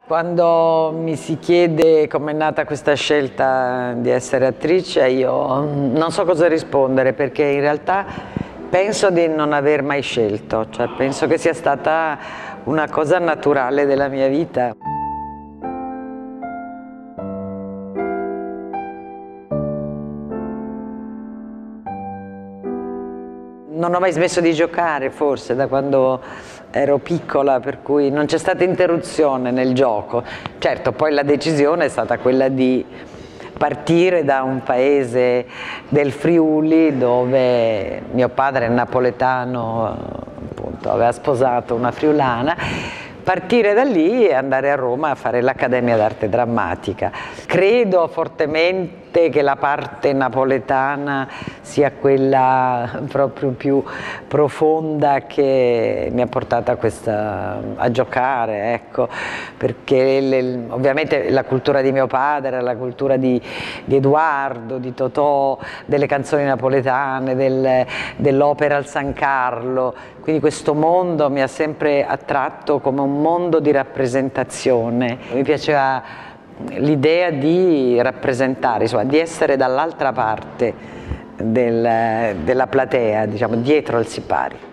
Quando mi si chiede come è nata questa scelta di essere attrice, io non so cosa rispondere, perché in realtà penso di non aver mai scelto, cioè penso che sia stata una cosa naturale della mia vita. Non ho mai smesso di giocare, forse, da quando ero piccola, per cui non c'è stata interruzione nel gioco. Certo, poi la decisione è stata quella di partire da un paese del Friuli dove mio padre è napoletano, appunto, aveva sposato una friulana. Partire da lì e andare a Roma a fare l'Accademia d'Arte Drammatica. Credo fortemente che la parte napoletana sia quella proprio più profonda che mi ha portato a giocare, ecco, perché ovviamente la cultura di mio padre, la cultura di Edoardo, di Totò, delle canzoni napoletane, dell'opera al San Carlo, quindi questo mondo mi ha sempre attratto come un mondo di rappresentazione. Mi piaceva l'idea di rappresentare, insomma, di essere dall'altra parte della platea, diciamo, dietro al sipari.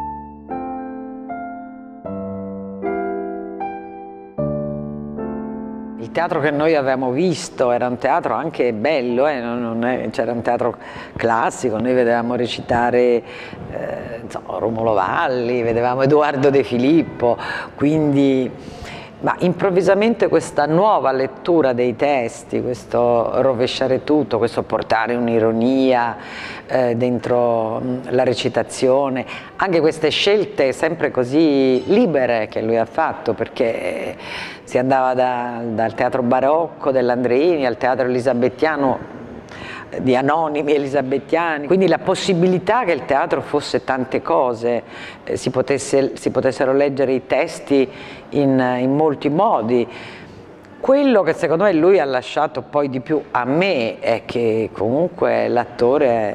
Il teatro che noi avevamo visto era un teatro anche bello, c'era un teatro classico, noi vedevamo recitare Romolo Valli, vedevamo Edoardo De Filippo, quindi... Ma improvvisamente questa nuova lettura dei testi, questo rovesciare tutto, questo portare un'ironia dentro la recitazione, anche queste scelte sempre così libere che lui ha fatto, perché si andava dal teatro barocco dell'Andreini al teatro elisabettiano, di anonimi elisabettiani, quindi la possibilità che il teatro fosse tante cose, si potessero leggere i testi in molti modi. Quello che secondo me lui ha lasciato poi di più a me è che comunque l'attore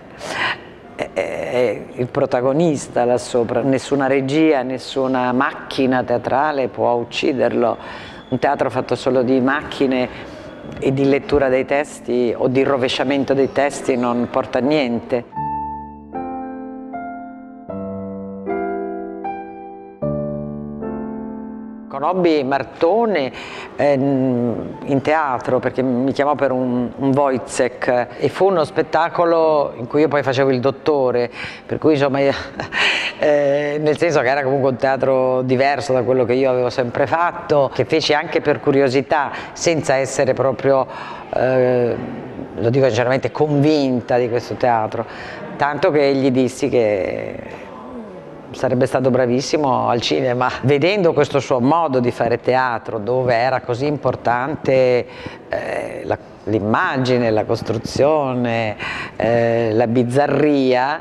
è il protagonista là sopra, nessuna regia, nessuna macchina teatrale può ucciderlo. Un teatro fatto solo di macchine e di lettura dei testi o di rovesciamento dei testi non porta a niente. Conobbi Martone in teatro perché mi chiamò per un Wojciech e fu uno spettacolo in cui io poi facevo il dottore, per cui insomma nel senso che era comunque un teatro diverso da quello che io avevo sempre fatto, che feci anche per curiosità senza essere proprio, lo dico sinceramente, convinta di questo teatro, tanto che gli dissi che sarebbe stato bravissimo al cinema. Vedendo questo suo modo di fare teatro, dove era così importante l'immagine, la costruzione, la bizzarria,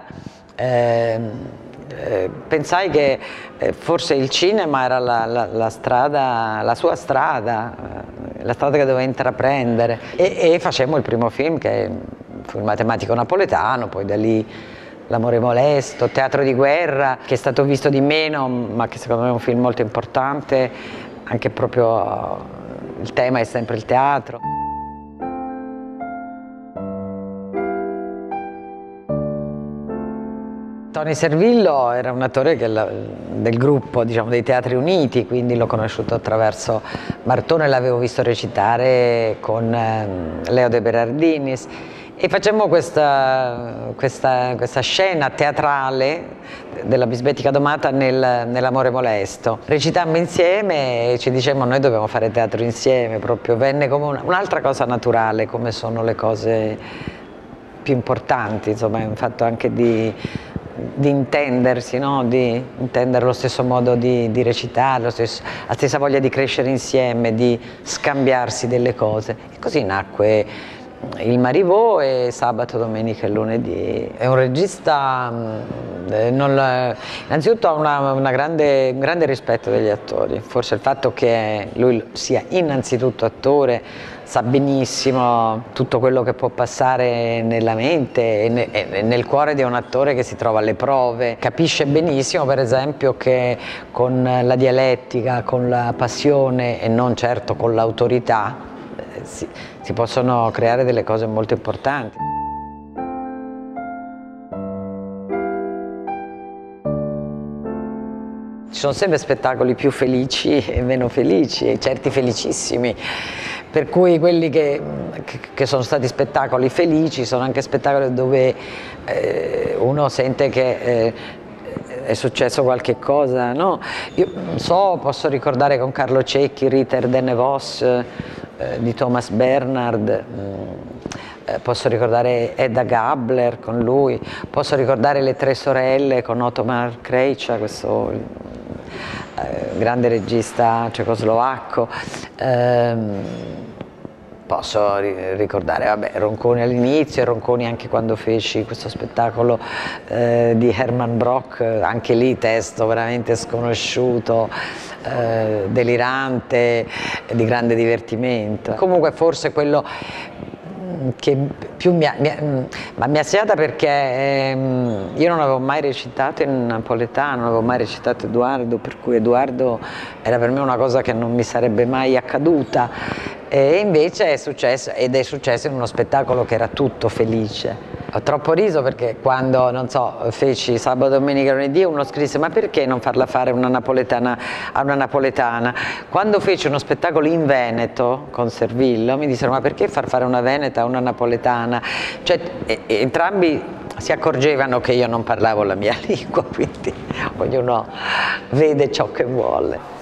pensai che forse il cinema era la strada, la sua strada, la strada che doveva intraprendere, e facemmo il primo film, che fu Il matematico napoletano, poi da lì L'amore molesto, Teatro di guerra, che è stato visto di meno, ma che secondo me è un film molto importante, anche proprio il tema è sempre il teatro. Tony Servillo era un attore del gruppo, diciamo, dei Teatri Uniti, quindi l'ho conosciuto attraverso Martone, l'avevo visto recitare con Leo De Berardinis. E facemmo questa scena teatrale della Bisbetica Domata nell'amore molesto. Recitammo insieme e ci dicemmo noi dobbiamo fare teatro insieme, proprio venne come un'altra cosa naturale, come sono le cose più importanti, insomma è un fatto anche di intendersi, no? Di intendere lo stesso modo di recitare, la stessa voglia di crescere insieme, di scambiarsi delle cose. E così nacque il Marivaux e sabato, domenica e lunedì. È un regista, innanzitutto ha un grande rispetto degli attori, forse il fatto che lui sia innanzitutto attore, sa benissimo tutto quello che può passare nella mente e nel cuore di un attore che si trova alle prove, capisce benissimo per esempio che con la dialettica, con la passione e non certo con l'autorità si possono creare delle cose molto importanti. Ci sono sempre spettacoli più felici e meno felici, e certi felicissimi, per cui quelli che sono stati spettacoli felici sono anche spettacoli dove uno sente che è successo qualche cosa, no? Io posso ricordare con Carlo Cecchi Ritter de Nevers di Thomas Bernhard, posso ricordare Edda Gabler con lui, posso ricordare Le Tre Sorelle con Ottmar Kreitscha, questo grande regista cecoslovacco. Posso ricordare, vabbè, Ronconi all'inizio e Ronconi anche quando feci questo spettacolo di Hermann Broch, anche lì testo veramente sconosciuuto, delirante, di grande divertimento. Comunque forse quello che più mi ha segnata, perché io non avevo mai recitato in napoletano, non avevo mai recitato Edoardo, per cui Edoardo era per me una cosa che non mi sarebbe mai accaduta, e invece è successo, ed è successo in uno spettacolo che era tutto felice. Ho troppo riso perché quando, non so, feci sabato, domenica, lunedì, uno scrisse: ma perché non farla fare una napoletana a una napoletana? Quando feci uno spettacolo in Veneto con Servillo mi dissero: ma perché far fare una veneta a una napoletana? Cioè, entrambi si accorgevano che io non parlavo la mia lingua, quindi ognuno vede ciò che vuole.